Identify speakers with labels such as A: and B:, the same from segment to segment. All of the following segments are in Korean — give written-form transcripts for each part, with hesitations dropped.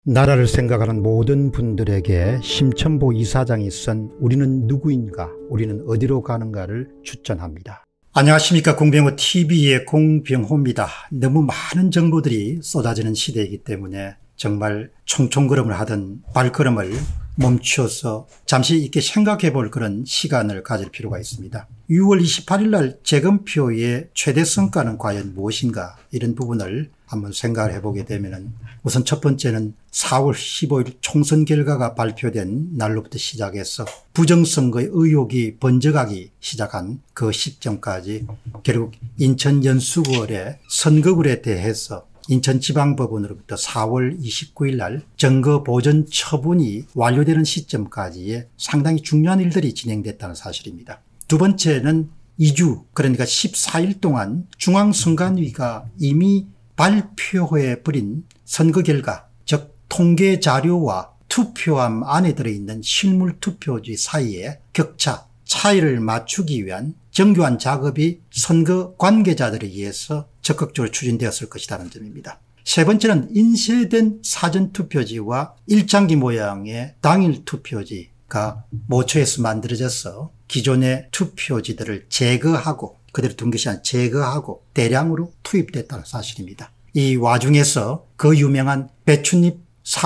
A: 나라를 생각하는 모든 분들에게 심천보 이사장이 쓴 우리는 누구인가, 우리는 어디로 가는가를 추천합니다. 안녕하십니까. 공병호TV의 공병호입니다. 너무 많은 정보들이 쏟아지는 시대이기 때문에 정말 총총걸음을 하던 발걸음을 멈추어서 잠시 이렇게 생각해 볼 그런 시간을 가질 필요가 있습니다. 6월 28일 날 재검표의 최대 성과는 과연 무엇인가, 이런 부분을 한번 생각을 해보게 되면은, 우선 첫 번째는 4월 15일 총선 결과가 발표된 날로부터 시작해서 부정선거의 의혹이 번져가기 시작한 그 시점까지 결국 인천 연수구의 선거구에 대해서 인천지방법원으로부터 4월 29일 날 증거 보전 처분이 완료되는 시점까지의 상당히 중요한 일들이 진행됐다는 사실입니다. 두 번째는 2주, 그러니까 14일 동안 중앙선관위가 이미 발표해 버린 선거 결과, 즉 통계 자료와 투표함 안에 들어있는 실물 투표지 사이에 격차, 차이를 맞추기 위한 정교한 작업이 선거 관계자들에 의해서 적극적으로 추진되었을 것이라는 점입니다. 세 번째는 인쇄된 사전투표지와 일장기 모양의 당일 투표지가 모처에서 만들어져서 기존의 투표지들을 제거하고, 그대로 둔 것이 아니라 제거하고 대량으로 투입됐다는 사실입니다. 이 와중에서 그 유명한 배춧잎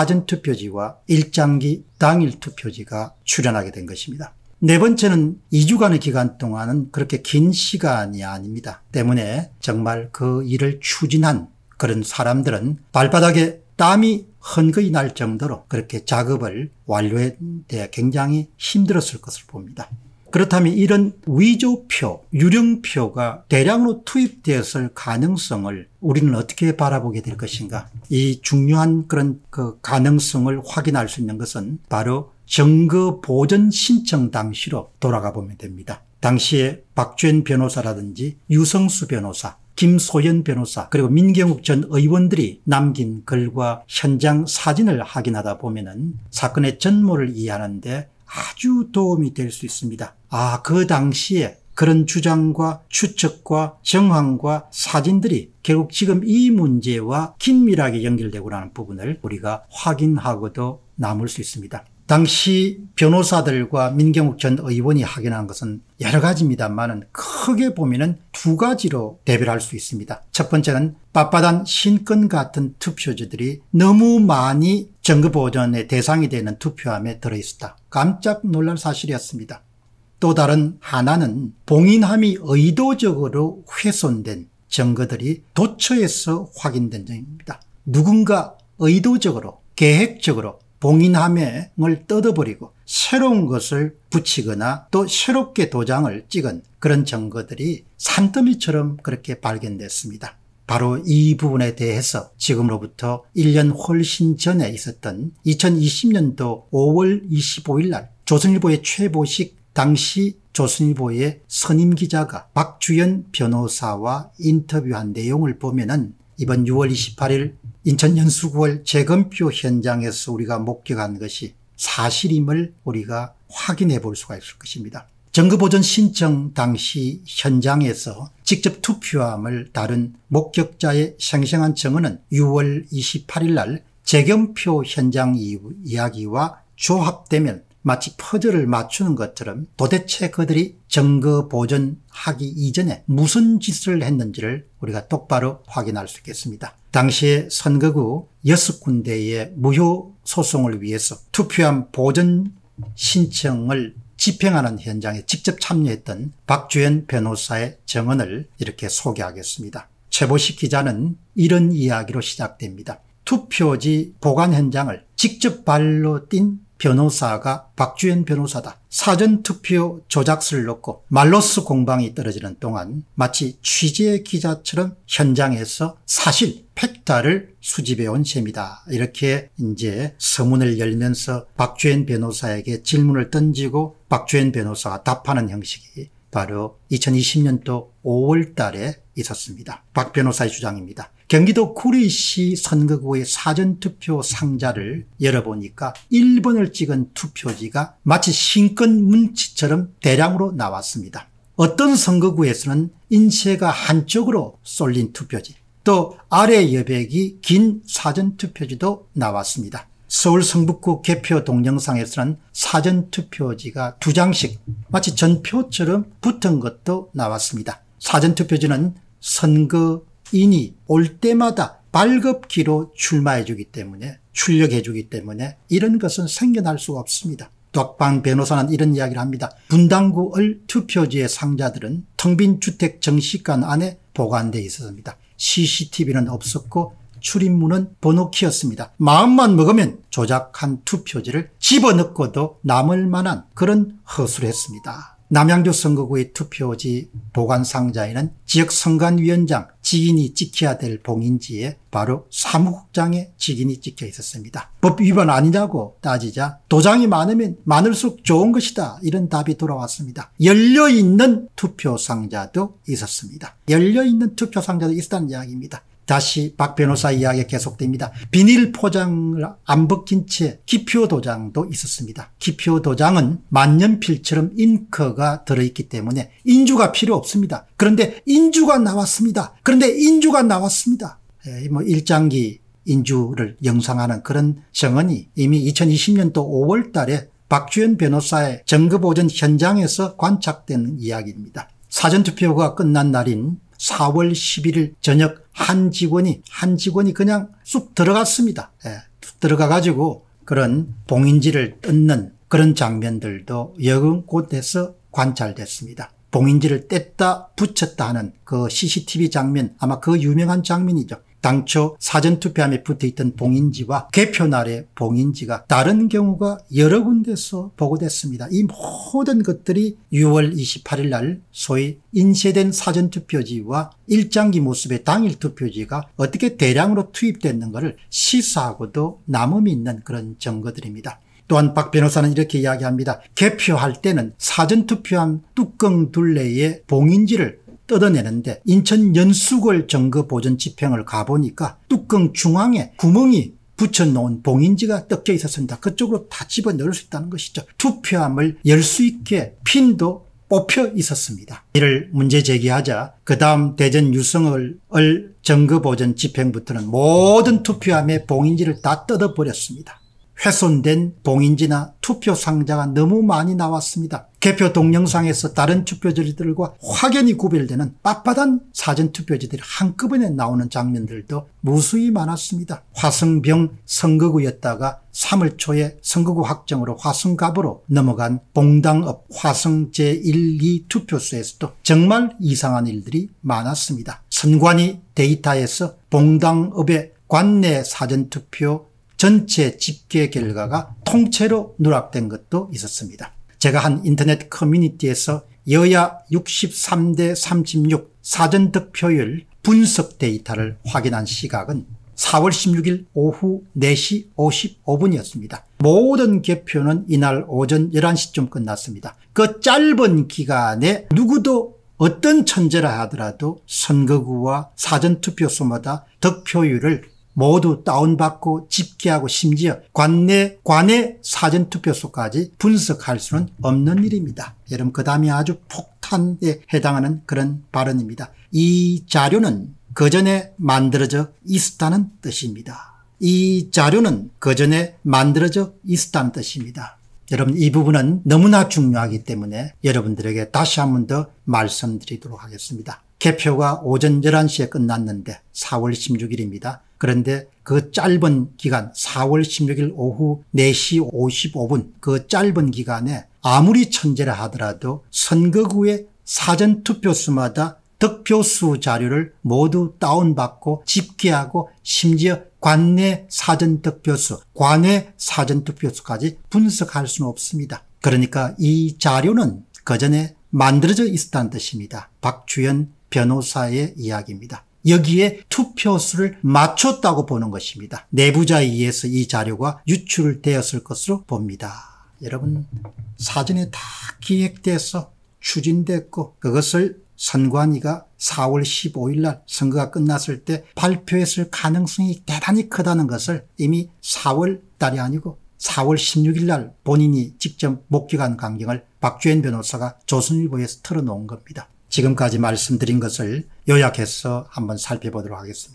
A: 사전투표지와 일장기 당일 투표지가 출현하게 된 것입니다. 네 번째는 2주간의 기간 동안은 그렇게 긴 시간이 아닙니다. 때문에 정말 그 일을 추진한 그런 사람들은 발바닥에 땀이 헌거히 날 정도로 그렇게 작업을 완료해 굉장히 힘들었을 것을 봅니다. 그렇다면 이런 위조표, 유령표가 대량으로 투입되었을 가능성을 우리는 어떻게 바라보게 될 것인가? 이 중요한 그런 그 가능성을 확인할 수 있는 것은 바로 증거 보전 신청 당시로 돌아가 보면 됩니다. 당시에 박주현 변호사라든지 유성수 변호사, 김소연 변호사, 그리고 민경욱 전 의원들이 남긴 글과 현장 사진을 확인하다 보면은 사건의 전모를 이해하는 데 아주 도움이 될 수 있습니다. 그 당시에 그런 주장과 추측과 정황과 사진들이 결국 지금 이 문제와 긴밀하게 연결되고 하는 부분을 우리가 확인하고도 남을 수 있습니다. 당시 변호사들과 민경욱 전 의원이 확인한 것은 여러 가지입니다만은 크게 보면은 두 가지로 대별할 수 있습니다. 첫 번째는 빳빳한 신건 같은 투표지들이 너무 많이 증거보전의 대상이 되는 투표함에 들어있었다. 깜짝 놀랄 사실이었습니다. 또 다른 하나는 봉인함이 의도적으로 훼손된 증거들이 도처에서 확인된 점입니다. 누군가 의도적으로, 계획적으로 봉인함을 뜯어버리고 새로운 것을 붙이거나 또 새롭게 도장을 찍은 그런 증거들이 산더미처럼 그렇게 발견됐습니다. 바로 이 부분에 대해서 지금으로부터 1년 훨씬 전에 있었던 2020년도 5월 25일 날 조선일보의 최보식 당시 조선일보의 선임 기자가 박주현 변호사와 인터뷰한 내용을 보면은 이번 6월 28일 인천 연수구월 재검표 현장에서 우리가 목격한 것이 사실임을 우리가 확인해 볼 수가 있을 것입니다. 증거보전 신청 당시 현장에서 직접 투표함을 다룬 목격자의 생생한 증언은 6월 28일 날 재검표 현장 이야기와 조합되면 마치 퍼즐을 맞추는 것처럼 도대체 그들이 증거 보존하기 이전에 무슨 짓을 했는지를 우리가 똑바로 확인할 수 있겠습니다. 당시에 선거구 6군데의 무효 소송을 위해서 투표함 보존 신청을 집행하는 현장에 직접 참여했던 박주현 변호사의 증언을 이렇게 소개하겠습니다. 최보식 기자는 이런 이야기로 시작됩니다. 투표지 보관 현장을 직접 발로 뛴 변호사가 박주현 변호사다. 사전투표 조작설을 놓고 말로스 공방이 떨어지는 동안 마치 취재 기자처럼 현장에서 사실 팩트를 수집해 온 셈이다. 이렇게 이제 서문을 열면서 박주현 변호사에게 질문을 던지고 박주현 변호사가 답하는 형식이 바로 2020년도 5월 달에 있었습니다. 박 변호사의 주장입니다. 경기도 구리시 선거구의 사전투표 상자를 열어보니까 1번을 찍은 투표지가 마치 신건 문치처럼 대량으로 나왔습니다. 어떤 선거구에서는 인쇄가 한쪽으로 쏠린 투표지, 또 아래 여백이 긴 사전투표지도 나왔습니다. 서울 성북구 개표 동영상에서는 사전투표지가 2장씩 마치 전표처럼 붙은 것도 나왔습니다. 사전투표지는 선거인이 올 때마다 발급기로 출마해 주기 때문에, 출력해 주기 때문에 이런 것은 생겨날 수가 없습니다. 또 박 변호사는 이런 이야기를 합니다. 분당구 을 투표지의 상자들은 텅 빈 주택 정식관 안에 보관되어 있었습니다. CCTV는 없었고 출입문은 번호키였습니다. 마음만 먹으면 조작한 투표지를 집어넣고도 남을 만한 그런 허술을 했습니다. 남양주 선거구의 투표지 보관 상자에는 지역 선관위원장 직인이 찍혀야 될 봉인지에 바로 사무국장의 직인이 찍혀 있었습니다. 법 위반 아니냐고 따지자 도장이 많으면 많을수록 좋은 것이다, 이런 답이 돌아왔습니다. 열려있는 투표 상자도 있었습니다. 열려있는 투표 상자도 있었다는 이야기입니다. 다시 박 변호사 이야기가 계속됩니다. 비닐 포장을 안 벗긴 채 기표 도장도 있었습니다. 기표 도장은 만년필처럼 잉크가 들어있기 때문에 인주가 필요 없습니다. 그런데 인주가 나왔습니다. 일장기 인주를 영상하는 그런 정언이 이미 2020년도 5월 달에 박주현 변호사의 정급오전 현장에서 관찰된 이야기입니다. 사전투표가 끝난 날인 4월 11일 저녁 한 직원이 그냥 쑥 들어갔습니다. 쑥 들어가가지고 그런 봉인지를 뜯는 그런 장면들도 여러 곳에서 관찰됐습니다. 봉인지를 뗐다 붙였다 하는 그 CCTV 장면, 아마 그 유명한 장면이죠. 당초 사전투표함에 붙어있던 봉인지와 개표날의 봉인지가 다른 경우가 여러 군데서 보고됐습니다. 이 모든 것들이 6월 28일 날 소위 인쇄된 사전투표지와 일장기 모습의 당일 투표지가 어떻게 대량으로 투입됐는가를 시사하고도 남음이 있는 그런 증거들입니다. 또한 박 변호사는 이렇게 이야기합니다. 개표할 때는 사전투표함 뚜껑 둘레에 봉인지를 뜯어내는데 인천 연수골 정거보전 집행을 가보니까 뚜껑 중앙에 구멍이 붙여놓은 봉인지가 뜯겨 있었습니다. 그쪽으로 다 집어넣을 수 있다는 것이죠. 투표함을 열 수 있게 핀도 뽑혀 있었습니다. 이를 문제 제기하자 그 다음 대전 유성을 정거보전 집행부터는 모든 투표함의 봉인지를 다 뜯어버렸습니다. 훼손된 봉인지나 투표 상자가 너무 많이 나왔습니다. 개표 동영상에서 다른 투표지들과 확연히 구별되는 빳빳한 사전투표지들이 한꺼번에 나오는 장면들도 무수히 많았습니다. 화성병 선거구였다가 3월 초에 선거구 확정으로 화성갑으로 넘어간 봉당읍 화성 제1, 2 투표소에서도 정말 이상한 일들이 많았습니다. 선관위 데이터에서 봉당읍의 관내 사전투표 전체 집계 결과가 통째로 누락된 것도 있었습니다. 제가 한 인터넷 커뮤니티에서 여야 63대 36 사전득표율 분석 데이터를 확인한 시각은 4월 16일 오후 4시 55분이었습니다. 모든 개표는 이날 오전 11시쯤 끝났습니다. 그 짧은 기간에 누구도 어떤 천재라 하더라도 선거구와 사전투표소마다 득표율을 모두 다운받고 집계하고 심지어 관내 사전투표소까지 분석할 수는 없는 일입니다. 여러분, 그 다음에 아주 폭탄에 해당하는 그런 발언입니다. 이 자료는 그전에 만들어져 있었다는 뜻입니다. 여러분, 이 부분은 너무나 중요하기 때문에 여러분들에게 다시 한 번 더 말씀드리도록 하겠습니다. 개표가 오전 11시에 끝났는데 4월 16일입니다. 그런데 그 짧은 기간 4월 16일 오후 4시 55분 그 짧은 기간에 아무리 천재라 하더라도 선거구의 사전투표수마다 득표수 자료를 모두 다운받고 집계하고 심지어 관내 사전투표수까지 분석할 수는 없습니다. 그러니까 이 자료는 그전에 만들어져 있었다는 뜻입니다. 박주현 변호사의 이야기입니다. 여기에 투표수를 맞췄다고 보는 것입니다. 내부자에 의해서 이 자료가 유출되었을 것으로 봅니다. 여러분, 사전에 다 기획돼서 추진됐고 그것을 선관위가 4월 15일 날 선거가 끝났을 때 발표했을 가능성이 대단히 크다는 것을 이미 4월 달이 아니고 4월 16일 날 본인이 직접 목격한 광경을 박주현 변호사가 조선일보에서 털어놓은 겁니다. 지금까지 말씀드린 것을 요약해서 한번 살펴보도록 하겠습니다.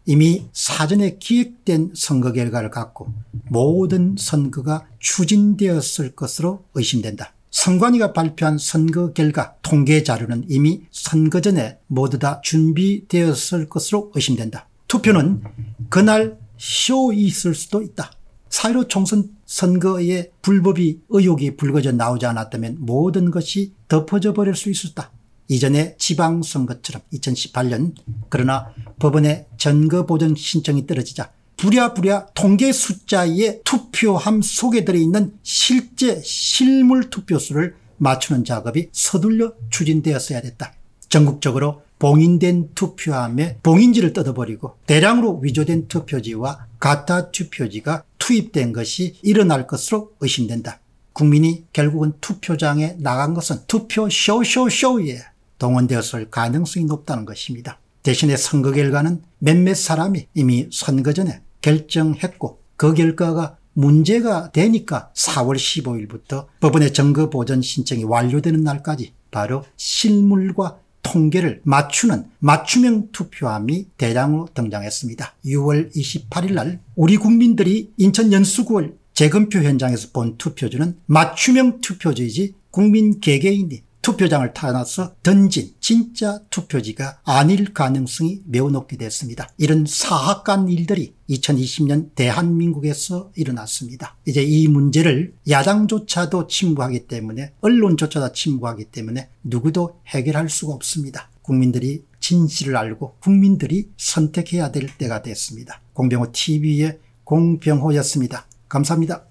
A: 이미 사전에 기획된 선거 결과를 갖고 모든 선거가 추진되었을 것으로 의심된다. 선관위가 발표한 선거 결과 통계 자료는 이미 선거 전에 모두 다 준비되었을 것으로 의심된다. 투표는 그날 쇼 있을 수도 있다. 4.15 총선 선거에 불법이 의혹이 불거져 나오지 않았다면 모든 것이 덮어져 버릴 수 있었다. 이전에 지방선거처럼 2018년 그러나 법원의 전거보전 신청이 떨어지자 부랴부랴 통계 숫자의 투표함 속에 들어있는 실제 실물 투표수를 맞추는 작업이 서둘러 추진되었어야 됐다. 전국적으로 봉인된 투표함에 봉인지를 뜯어버리고 대량으로 위조된 투표지와 가짜 투표지가 투입된 것이 일어날 것으로 의심된다. 국민이 결국은 투표장에 나간 것은 투표 쇼에 동원되었을 가능성이 높다는 것입니다. 대신에 선거 결과는 몇몇 사람이 이미 선거 전에 결정했고 그 결과가 문제가 되니까 4월 15일부터 법원의 증거보전 신청이 완료되는 날까지 바로 실물과 통계를 맞추는 맞춤형 투표함이 대량으로 등장했습니다. 6월 28일 날 우리 국민들이 인천 연수구을 재검표 현장에서 본 투표지는 맞춤형 투표지이지 국민 개개인이 투표장을 타나서 던진 진짜 투표지가 아닐 가능성이 매우 높게 됐습니다. 이런 사악한 일들이 2020년 대한민국에서 일어났습니다. 이제 이 문제를 야당조차도 침묵하기 때문에 언론조차도 침묵하기 때문에 누구도 해결할 수가 없습니다. 국민들이 진실을 알고 국민들이 선택해야 될 때가 됐습니다. 공병호 TV의 공병호였습니다. 감사합니다.